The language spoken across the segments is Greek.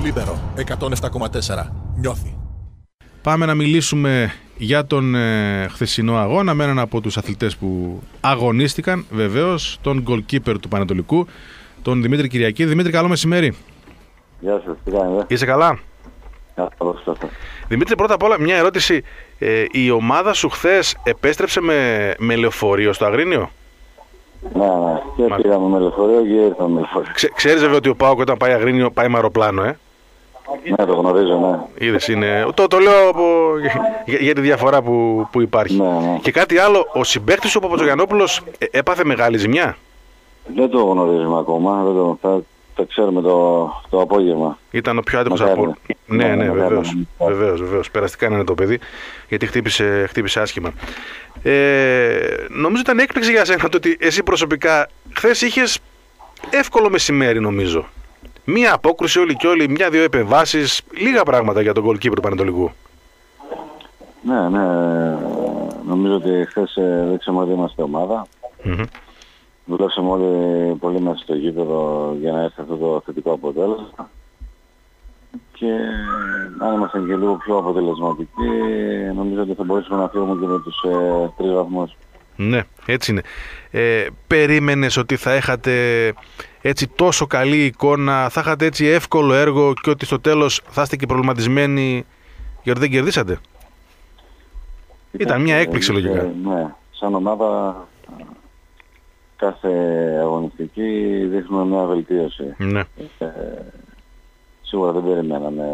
Λίμπερο 107,4. Νιώθει. Πάμε να μιλήσουμε για τον χθεσινό αγώνα με έναν από τους αθλητές που αγωνίστηκαν, βεβαίως, τον goalkeeper του Πανετολικού, τον Δημήτρη Κυριακή. Δημήτρη, καλό μεσημέρι. Γεια σας, τι κάνετε? Είσαι καλά? Δημήτρη, πρώτα απ' όλα μια ερώτηση. Η ομάδα σου χθες επέστρεψε με λεωφορείο στο Αγρίνιο? Ναι, και πήγαμε με λεωφορείο και ήρθαμε με λεωφορείο. Ξέρεις βέβαια ότι ο ΠΑΟΚ όταν πάει Αγρίνιο πάει με αεροπλάνο, Ναι, το γνωρίζω, ναι. Είδες, είναι. Το λέω για τη διαφορά που υπάρχει. Ναι. Και κάτι άλλο, ο συμπαίκτης σου, ο Παπατζογιαννόπουλος, έπαθε μεγάλη ζημιά? Δεν το γνωρίζουμε ακόμα, θα ξέρουμε το απόγευμα. Ήταν ο πιο άτυχος από όλους. Ναι, βεβαίως. Περαστικά είναι το παιδί, γιατί χτύπησε άσχημα. Νομίζω ήταν έκπληξη για σένα το ότι εσύ προσωπικά χθες είχες εύκολο μεσημέρι, νομίζω. Μία απόκρουση όλοι και όλοι, μια-δύο επεμβάσεις, λίγα πράγματα για τον goalkeeper του Πανετολικού. Ναι, νομίζω ότι χθες δείξαμε ότι είμαστε ομάδα. Δουλέψαμε όλοι πολύ μέσα στο γήπεδο για να έρθει αυτό το θετικό αποτέλεσμα. Και αν ήμασταν και λίγο πιο αποτελεσματικοί, νομίζω ότι θα μπορούσαμε να φύγουμε και με τους 3 βαθμούς. Ναι, έτσι είναι. Περίμενες ότι θα είχατε έτσι τόσο καλή εικόνα, θα είχατε έτσι εύκολο έργο και ότι στο τέλος θα είστε και προβληματισμένοι γιατί δεν κερδίσατε? Ήταν μια έκπληξη λογικά. Ναι, σαν ομάδα κάθε αγωνιστική δείχνουμε μια βελτίωση. Ναι. Σίγουρα δεν περιμέναμε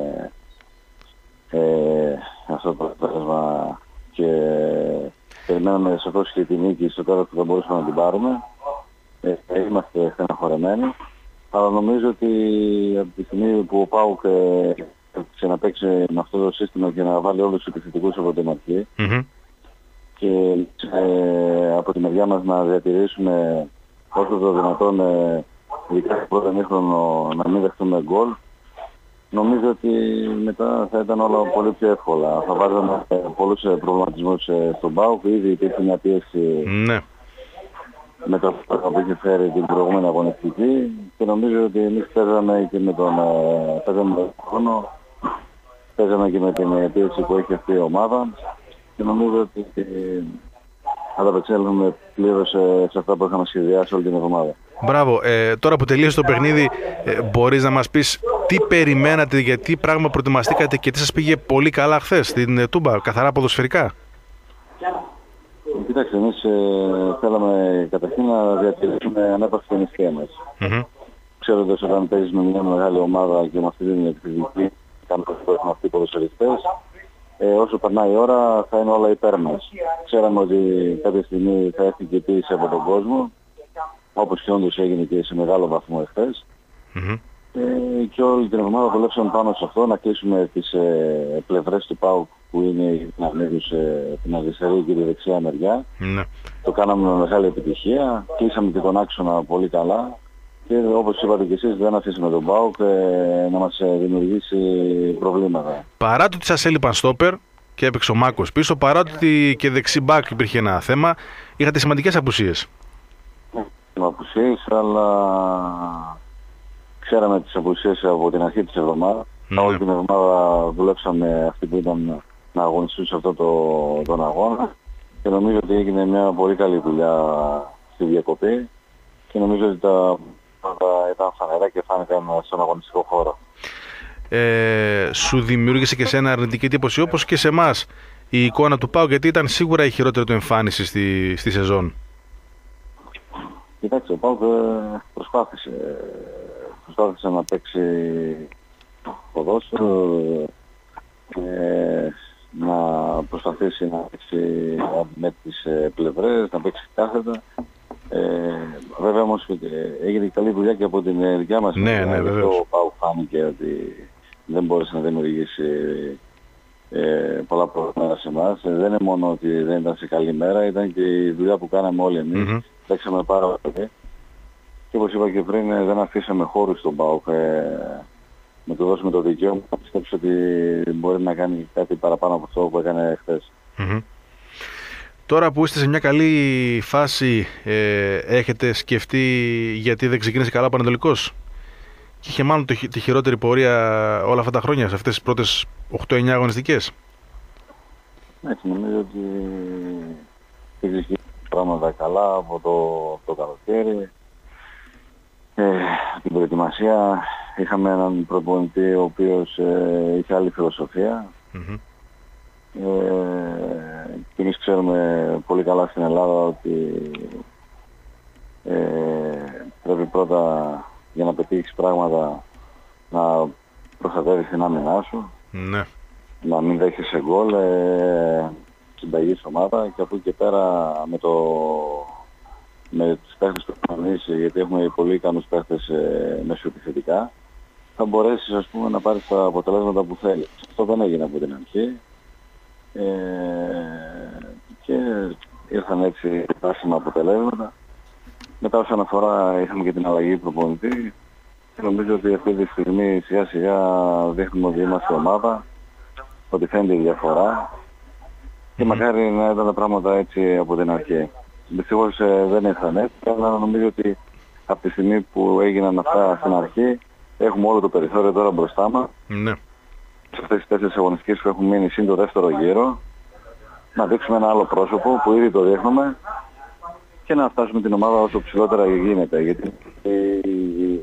αυτό το αποτέλεσμα και περιμέναμε σαφώς και τη νίκη στο τέλος που θα μπορούσαμε να την πάρουμε. Είμαστε στεναχωρεμένοι, αλλά νομίζω ότι από τη στιγμή που ο ΠΑΟΚ ξαναπαίξει με αυτό το σύστημα και να βάλει όλους τους επιθετικούς από την αρχή και από τη μεριά μας να διατηρήσουμε όσο το δυνατόν ειδικά στο πρώτο ημίχρονο να μην δεχτούμε γκολ, νομίζω ότι μετά θα ήταν όλα πολύ πιο εύκολα. Θα βάζαμε πολλούς προβληματισμούς στον ΠΑΟΚ, ήδη υπήρχε μια πίεση. Ναι. Με το που είχε φέρει την προηγούμενη αγωνιστική και νομίζω ότι εμείς παίζαμε και με τον χρόνο, παίζαμε και με την πίεση που έχει αυτή η ομάδα και νομίζω ότι ανταπεξέλθουμε πλήρως σε αυτά που είχαμε σχεδιάσει όλη την εβδομάδα. Μπράβο. Τώρα που τελείωσε το παιχνίδι, μπορείς να μας πεις τι περιμένατε, γιατί πράγμα προετοιμαστήκατε και τι σας πήγε πολύ καλά χθες στην Τούμπα, καθαρά ποδοσφαιρικά? Κοιτάξτε, εμείς θέλαμε καταρχήν να διατηρήσουμε ανέπαυτη την ησυχία μας. Ξέροντας όταν παίζεις με μια μεγάλη ομάδα και με αυτή την επιθετική, κάνουμε αυτοί οι ποδοσφαιριστές, όσο περνάει η ώρα θα είναι όλα υπέρ μας. Ξέραμε ότι κάποια στιγμή θα έρθει και πίεση από τον κόσμο, όπως και όντως έγινε και σε μεγάλο βαθμό εχθές. Και όλη την εβδομάδα δουλέψαμε πάνω σε αυτό, να κλείσουμε τις πλευρές του ΠΑΟΚ που είναι οι δυναμίδους την αριστερή και τη δεξιά μεριά. Το κάναμε με μεγάλη επιτυχία, κλείσαμε και τον άξονα πολύ καλά και όπως είπατε και εσείς δεν αφήσαμε τον ΠΑΟΚ να μας δημιουργήσει προβλήματα. Παρά το ότι σας έλειπαν στόπερ και έπαιξε ο Μάκος πίσω, παρά το ότι και δεξί μπακ υπήρχε ένα θέμα, είχατε σημαντικές απουσίες. Απουσίες, αλλά ξέραμε τις απουσίες από την αρχή της εβδομάδας. Όλη την εβδομάδα δουλέψαμε αυτοί που ήταν να αγωνιστούν σε αυτό τον αγώνα και νομίζω ότι έγινε μια πολύ καλή δουλειά στη διακοπή και νομίζω ότι τα ήταν φανερά και φάνηκαν στον αγωνιστικό χώρο. Σου δημιούργησε και σε ένα αρνητική εντύπωση όπως και σε εμάς η εικόνα του ΠΑΟΚ, γιατί ήταν σίγουρα η χειρότερη του εμφάνιση στη σεζόν? Κοιτάξτε, ο ΠΑΟΚ προσπάθησε να παίξει ποδόσφαιρο, να προσπαθήσει να παίξει με τις πλευρές, να παίξει κάθετα. Βέβαια όμως έγινε καλή δουλειά και από την δικιά μας. Ναι, βεβαίως. Ο ΠΑΟΚ φάνηκε ότι δεν μπόρεσε να δημιουργήσει πολλά προβλήματα σε εμάς. Δεν είναι μόνο ότι δεν ήταν σε καλή μέρα, ήταν και η δουλειά που κάναμε όλοι εμείς. Παίξαμε πάρα πολύ. Και όπως είπα και πριν, δεν αφήσαμε χώρους στον ΠΑΟΚ. Να του δώσουμε το δικαίωμα, πιστέψω ότι μπορεί να κάνει κάτι παραπάνω από αυτό που έκανε χθες. Τώρα που είστε σε μια καλή φάση, έχετε σκεφτεί γιατί δεν ξεκίνησε καλά ο Πανετολικός? και είχε μάλλον τη χειρότερη πορεία όλα αυτά τα χρόνια, σε αυτές τις πρώτες 8-9 αγωνιστικές. Έτσι, νομίζω ότι είχε πράγματα καλά από το καλοκαίρι. Την προετοιμασία είχαμε έναν προπονητή ο οποίος είχε άλλη φιλοσοφία. Mm-hmm. Και εμείς ξέρουμε πολύ καλά στην Ελλάδα ότι πρέπει πρώτα για να πετύχεις πράγματα να προστατεύεις την άμυνά σου, Ναι. να μην δέχεσαι γκολ, συνταγής ομάδα, και από εκεί και πέρα με τους παίχτες του κανονείς, γιατί έχουμε πολύ ικανούς παίχτες μεσοεπιθετικά, θα μπορέσεις, ας πούμε, να πάρεις τα αποτελέσματα που θέλεις. Αυτό δεν έγινε από την αρχή και ήρθαν έτσι άσχημα αποτελέσματα. Μετά, όσον αφορά, είχαμε και την αλλαγή προπονητή. Νομίζω ότι αυτή τη στιγμή σιγά σιγά δείχνουμε ότι είμαστε ομάδα, ότι φαίνεται η διαφορά και μακάρι να ήταν τα πράγματα έτσι από την αρχή. Δυστυχώς δεν ήρθαν έτσι, αλλά νομίζω ότι από τη στιγμή που έγιναν αυτά στην αρχή έχουμε όλο το περιθώριο τώρα μπροστά μας. Ναι. Σε αυτές τις 4 αγωνιστικές που έχουν μείνει συν το δεύτερο γύρο, να δείξουμε ένα άλλο πρόσωπο που ήδη το δείχνουμε και να φτάσουμε την ομάδα όσο ψηλότερα γίνεται, γιατί η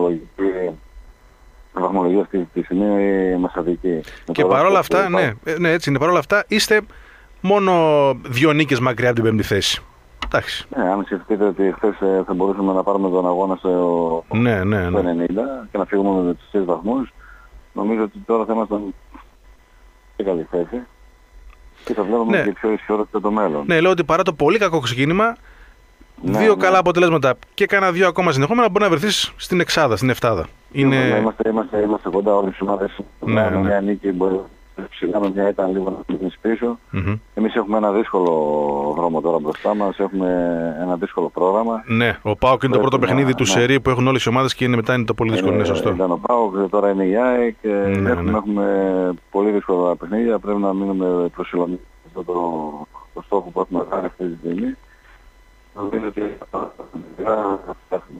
βαθμολογία αυτή τη στιγμή είναι μεσαδική. Και παρόλα αυτά, ναι, έτσι είναι, παρόλα αυτά είστε μόνο 2 νίκες μακριά από την πέμπτη θέση. Εντάξει. Ναι, αν σκεφτείτε ότι χθες θα μπορούσαμε να πάρουμε τον αγώνα στο 90 και να φύγουμε με τους 3 βαθμούς, νομίζω ότι τώρα θα ήμασταν σε καλή θέση και θα βλέπουμε και πιο ισχυρότερο το μέλλον. Ναι, λέω ότι παρά το πολύ κακό ξεκίνημα, 2 καλά αποτελέσματα και κάνα 2 ακόμα συνεχόμενα, μπορεί να βρεθείς στην εξάδα, στην εφτάδα. Είμαστε κοντά όλες τις ομάδες. Μια νίκη μπορεί ψηλά, με μια ήταν λίγο να πήγαινε πίσω. Εμείς έχουμε ένα δύσκολο δρόμο τώρα μπροστά μας, έχουμε ένα δύσκολο πρόγραμμα. Ναι, ο ΠΑΟΚ είναι το πρώτο παιχνίδι του σερί που έχουν όλες οι ομάδες και μετά είναι το πολύ δύσκολο, είναι σωστό. Ήταν ο ΠΑΟΚ, τώρα είναι η ΑΕΚ και έχουμε πολύ δύσκολα παιχνίδια, πρέπει να μείνουμε προσιλωμένοι στο το στόχο που έχουμε κάνει αυτή τη στιγμή.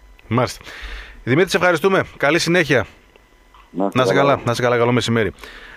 Μάλιστα. Δημήτρη, σε ευχαριστούμε. Καλή συνέχεια. Να είσαι καλά, καλό μεσημέρι.